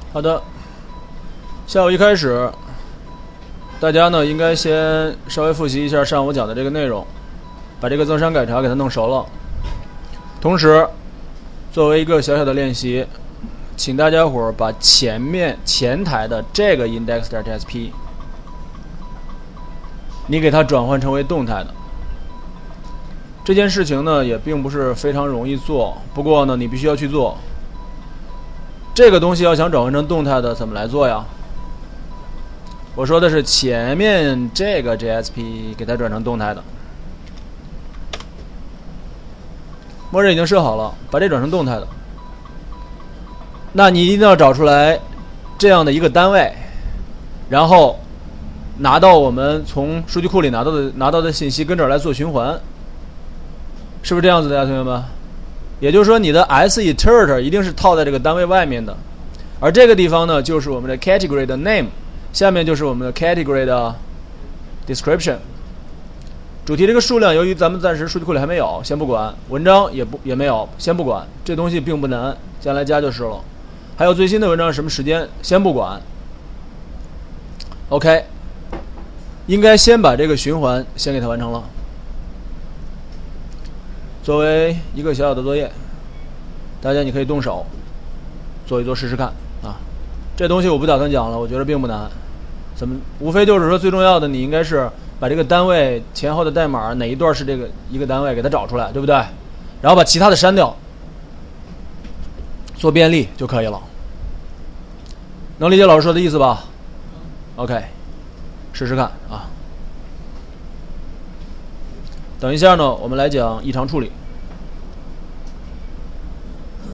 好的，下午一开始，大家呢应该先稍微复习一下上午讲的这个内容，把这个增删改查给它弄熟了。同时，作为一个小小的练习，请大家伙儿把前台的这个 index.jsp， 你给它转换成为动态的。这件事情呢也并不是非常容易做，不过呢你必须要去做。这个东西要想转换成动态的，怎么来做呀？我说的是前面这个 JSP 给它转成动态的。默认已经设好了，把这转成动态的。那你一定要找出来这样的一个单位，然后拿到我们从数据库里拿到的信息，跟这儿来做循环，是不是这样子的呀，同学们？也就是说，你的 setIterator 一定是套在这个单位外面的，而这个地方呢，就是我们的 category 的 name， 下面就是我们的 category 的 description。主题这个数量，由于咱们暂时数据库里还没有，先不管；文章也没有，先不管。这东西并不难，将来加就是了。还有最新的文章是什么时间，先不管。OK， 应该先把这个循环先给它完成了。作为一个小小的作业，大家你可以动手做一做试试看啊。这东西我不打算讲了，我觉得并不难。无非就是说最重要的，你应该是把这个单位前后的代码哪一段是这个一个单位给它找出来，对不对？然后把其他的删掉，做便利就可以了。能理解老师说的意思吧 ？OK， 试试看啊。等一下呢，我们来讲异常处理。